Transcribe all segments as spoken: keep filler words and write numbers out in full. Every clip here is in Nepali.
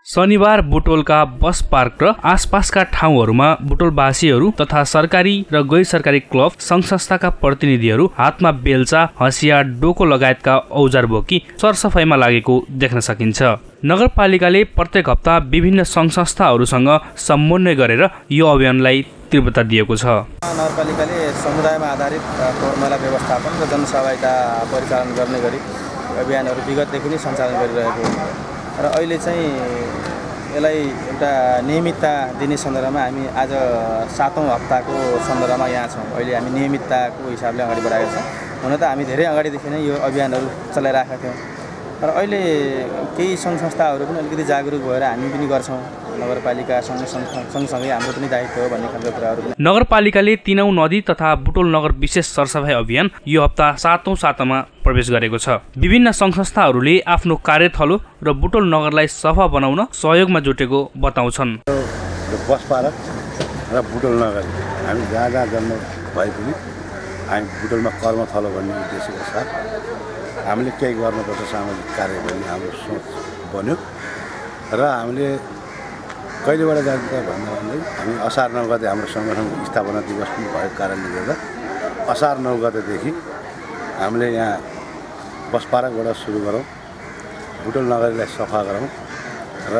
शनिबार बुटवलका बस पार्क र आसपासका ठाउँहरूमा बुटवलवासीहरू तथा सरकारी र गैर सरकारी क्लब संघ संस्थाका प्रतिनिधिहरू हातमा बेल्चा, हँसिया, डोको लगायतका औजार बोकी सरसफाइमा लागेको देख्न सकिन्छ। नगरपालिकाले प्रत्येक हप्ता विभिन्न संघ संस्थाहरूसँग समन्वय गरेर यो अभियानलाई तीव्रता दिएको छ। नगरपालिकाले समुदायमा आधारित फोहोर मैला व्यवस्थापन र जनसहभागिता परिचालन गर्ने गरी अभियानहरू विगतदेखि नै सञ्चालन गरिरहेको र अहिले चाहिँ यसलाई एउटा नियमितता दिने सन्दर्भमा हामी आज सातौं हप्ताको सन्दर्भमा यहाँ छौँ। अहिले हामी नियमितताको हिसाबले अगाडि बढाएका छौँ। हुन त हामी धेरै अगाडिदेखि नै यो अभियानहरू चलाइरहेका थियौँ र अहिले केही सङ्घ संस्थाहरू पनि अलिकति जागरुक भएर हामी पनि गर्छौँ। नगरपालिका सँगसँगै हाम्रो पनि दायित्व हो भन्ने खालको कुराहरू। नगरपालिकाले तीनौं नदी तथा बुटवल नगर विशेष सरसफाइ अभियान यो हप्ता सातौं सातामा प्रवेश गरेको छ। विभिन्न सङ्घ संस्थाहरूले आफ्नो कार्यथलो र बुटवल नगरलाई सफा बनाउन सहयोगमा जुटेको बताउँछन्। बस पार्क र बुटवल नगर हामी जहाँ जहाँ जन्म भए पनि हामी बुटवलमा कर्मथलो भन्ने उद्देश्यका साथ हामीले केही गर्नुपर्छ सामाजिक कार्य भन्ने हाम्रो सोच बन्यो र हामीले कहिलेबाट जान्छ भन्दा भन्दै हामी असार नौ गते हाम्रो सङ्गठनको स्थापना दिवस पनि भएको कारणले गर्दा असार नौ गतेदेखि हामीले यहाँ बस पार्कबाट सुरु गरौँ, बुटवल नगरलाई सफा गरौँ र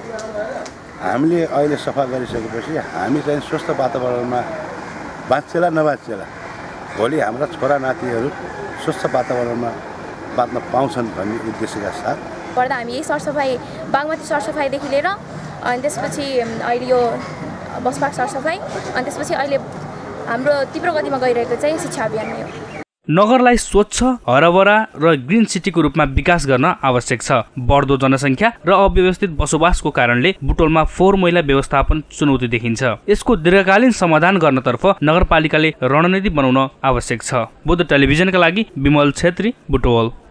हामीले अहिले सफा गरिसकेपछि हामी चाहिँ स्वस्थ वातावरणमा बाँचेला नबाँचेला भोलि हाम्रा छोरा नातिहरू स्वस्थ वातावरणमा बाँच्न पाउँछन् भन्ने उद्देश्यका साथ गर्दा हामी यही सरसफाइ बागमती सरसफाइदेखि लिएर अनि त्यसपछि अहिले यो बस पार्क सरसफाइ अनि त्यसपछि अहिले हाम्रो तीव्र गतिमा गइरहेको चाहिँ शिक्षा अभियान नै हो। नगरलाई स्वच्छ, हरभरा र ग्रिन सिटीको रूपमा विकास गर्न आवश्यक छ। बढ्दो जनसङ्ख्या र अव्यवस्थित बसोबासको कारणले बुटवलमा फोहोर मैला व्यवस्थापन चुनौती देखिन्छ। यसको दीर्घकालीन समाधान गर्नतर्फ नगरपालिकाले रणनीति बनाउन आवश्यक छ। बुद्ध टेलिभिजनका लागि विमल छेत्री, बुटवल।